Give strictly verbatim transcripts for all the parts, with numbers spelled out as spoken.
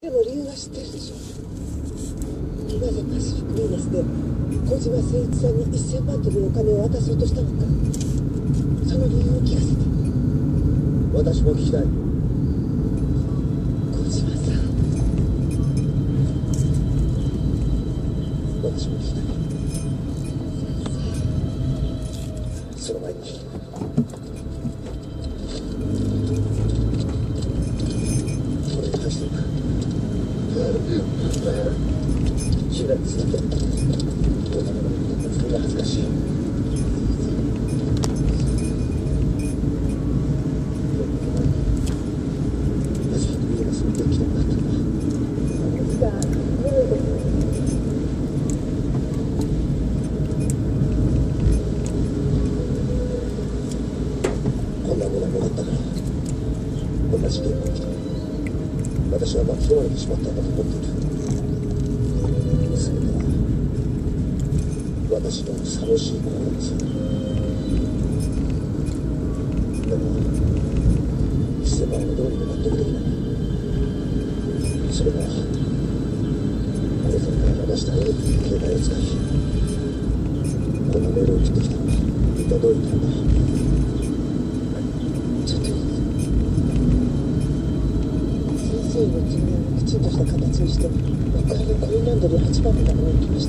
の理由は知ってるでしょ。なぜパシフィックビーナスで小島誠一さんにせんまんというお金を渡そうとしたのか、その理由を聞かせて。 私も聞きたい。 小島さん、 私も聞きたい。その前にこれ返しておく。ひらつだけお金の自分が恥ずかしい。パシフィックビーナスに元気なくなったんだ。 ですが無理です。 こんなものがもらったからこんな事件が起きた。私は巻き込まれてしまったんだと思っている。それが私の寂しい心です。でもせんまん円の通りに納得できない。それが殺されから話したように携帯を使いこんなメールを送ってきたのは一体どういう意味なんだ。 ちょっといい先生の自分をきちんとした形にして向かいのコインランドリーはちばんのところに行きました。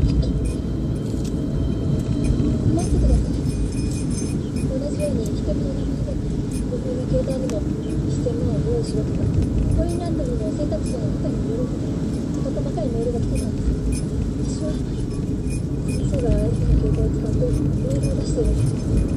待ってください。同じように一人の名前で僕の携帯にもせんまんを用意しろとかコインランドリーの選択肢の中に入れろとか事細かいメールが来てたんです。私は先生が相手の携帯を使ってメールを出してるんです。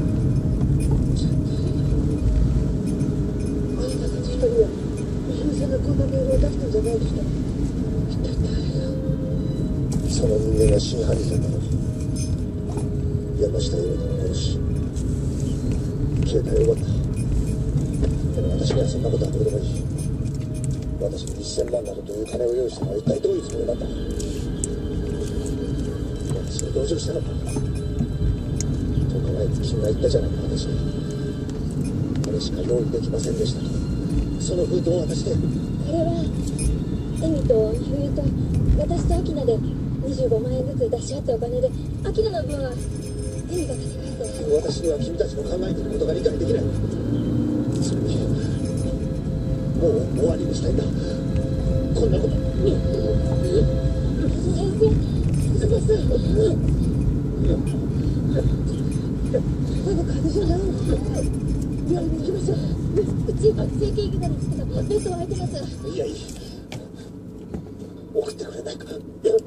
あなたたち二人はひめさんがこんなメールを出したんじゃないですか。一体誰が。 その人間が真犯人だったのに山下由美子を殺し携帯を奪った。でも私にはそんなことはどうでもいい。私にせんまんなどという金を用意したのは一体どういうつもりなんだ。私に同情したのか。とおか前に君が言ったじゃないか。私にこれしか用意できませんでしたと。その封筒を渡して。 これはエミと冬と私とアキナでにじゅうごまん円ずつ出し合ったお金でアキナの分はエミが立て替えて。 私には君たちの考えていることが理解できない。それにもう終わりにしたいんだこんなこと。 先生先生まだ風邪じゃないの。病院に行きましょう。 うち整形外科ですけどベッドは空いてます。 いやいい送ってくれないか。